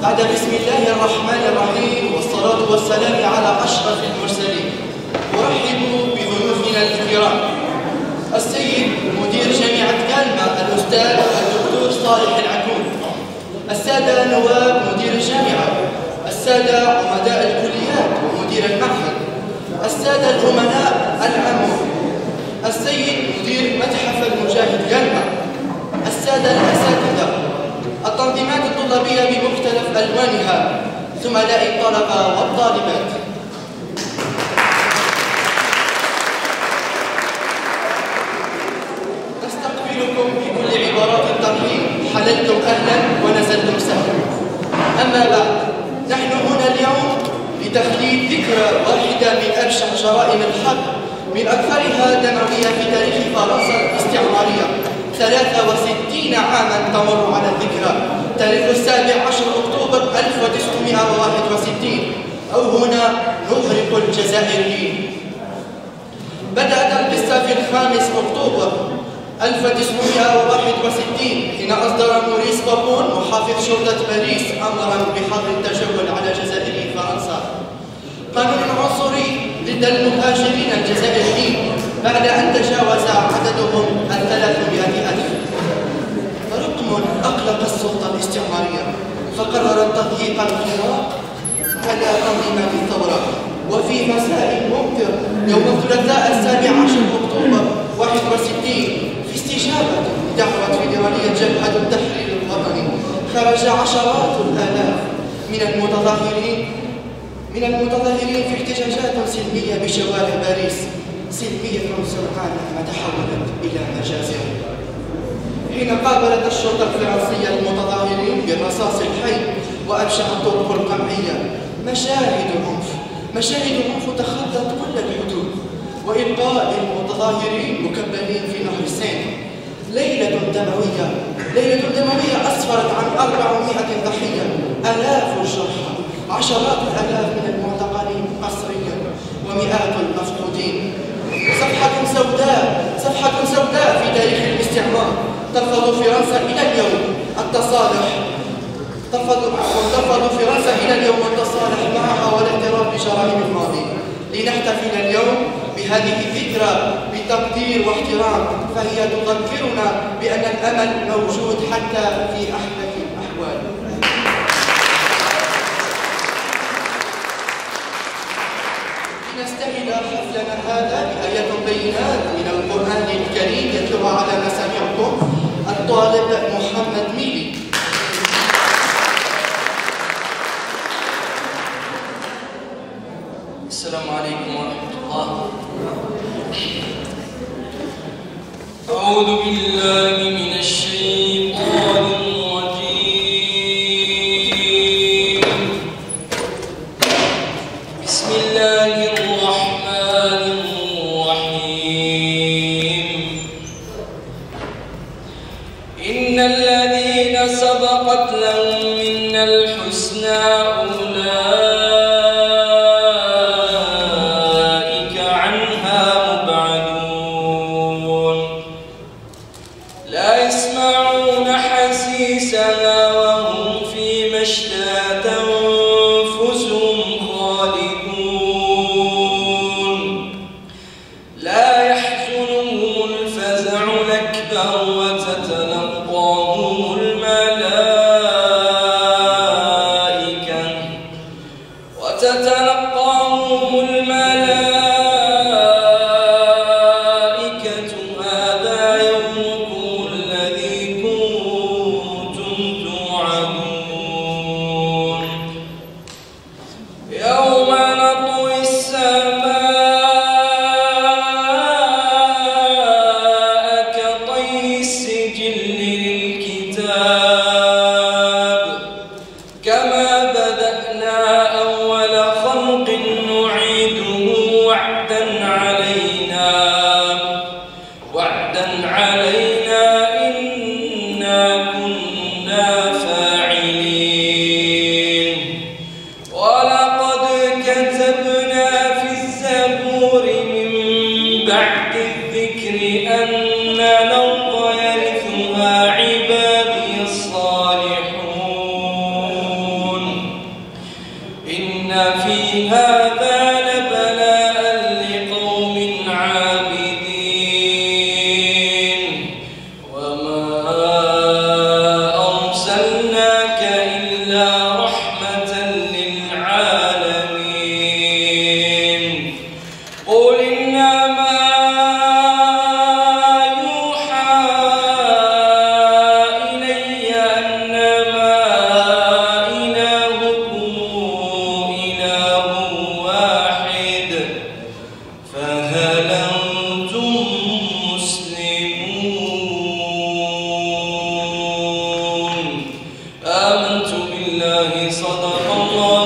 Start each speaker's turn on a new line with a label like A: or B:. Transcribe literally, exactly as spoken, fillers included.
A: بعد بسم الله الرحمن الرحيم والصلاة والسلام على أشرف المرسلين، أرحب بضيوفنا الكرام السيد مدير جامعة كالما الأستاذ الدكتور صالح العكون، السادة نواب مدير الجامعة، السادة عمداء الكليات ومدير المعهد، السادة الأمناء العامون، السيد مدير متحف المجاهد كالما، السادة الأساتذة، التنظيمات الطلابية بمختلف ألوانها، زملاء الطلبة والطالبات. نستقبلكم بكل عبارات الترحيب، حللتم أهلا ونزلتم سهلا. أما بعد، نحن هنا اليوم لتخليد ذكرى واحدة من أبشع جرائم الحرب، من أكثرها دموية في تاريخ فرنسا الاستعمارية. ثلاثة وستين عاما تمر على الذكرى، تاريخ السابع عشر أكتوبر ألف وتسعمائة وواحد وستين، أو هنا نغرق الجزائريين. بدأت القصة في الخامس أكتوبر ألف وتسعمائة وواحد وستين، حين أصدر موريس بابون محافظ شرطة باريس أمرا بحظر التجول على جزائري فرنسا، قانون عنصري ضد المهاجرين الجزائريين، بعد أن تجاوز عددهم الثلاثمائة ألف. رقم أقلق السلطة الاستعمارية، فقررت تضييق الخراق على تنظيمات الثورة. وفي مساء ممطر يوم الثلاثاء السابع عشر أكتوبر واحد وستين، في استجابة لدعوة فيدرالية جبهة التحرير الوطني، خرج عشرات الآلاف من المتظاهرين من المتظاهرين في احتجاجات سلمية بشوارع باريس، سلمية سرعان ما تحولت إلى مجازر. حين قابلت الشرطة الفرنسية المتظاهرين بالرصاص الحي وأبشع الطرق القمعية، مشاهد عنف مشاهد عنف تخطت كل الحدود، وإلقاء المتظاهرين مكبلين في نهر السين. ليلة دموية ليلة دموية أسفرت عن أربعمائة ضحية، آلاف الجرحى، عشرات الآلاف من المعتقلين قسريا، ومئات المفقودين. صفحة سوداء صفحة سوداء في تاريخ الاستعمار. ترفض فرنسا إلى اليوم التصالح ترفض ترفض فرنسا إلى اليوم التصالح معها والاعتراف بجرائم الماضي. لنحتفل اليوم بهذه الذكرى بتقدير واحترام، فهي تذكرنا بأن الأمل موجود حتى في أحدث الأحوال. لنستهل حفلنا هذا بآية بينات من القرآن الكريم يتلوها على مسامعكم الطالب محمد ميلي.
B: السلام عليكم ورحمة الله. أعوذ بالله من الشيطان الرجيم. بسم الله الرحمن الرحيم. إن الذين سبقت لهم منا الحسنى أولئك عنها مبعدون، لا يسمعون حسيسها وهم فيما اشتهت أنفسهم خالدون، لا يحزنهم الفزع الأكبر وتتلقاهم الملائكة وتتلقاهم الملائكة هذا يومكم الذي كنتم توعدون. آمنت بالله صدق الله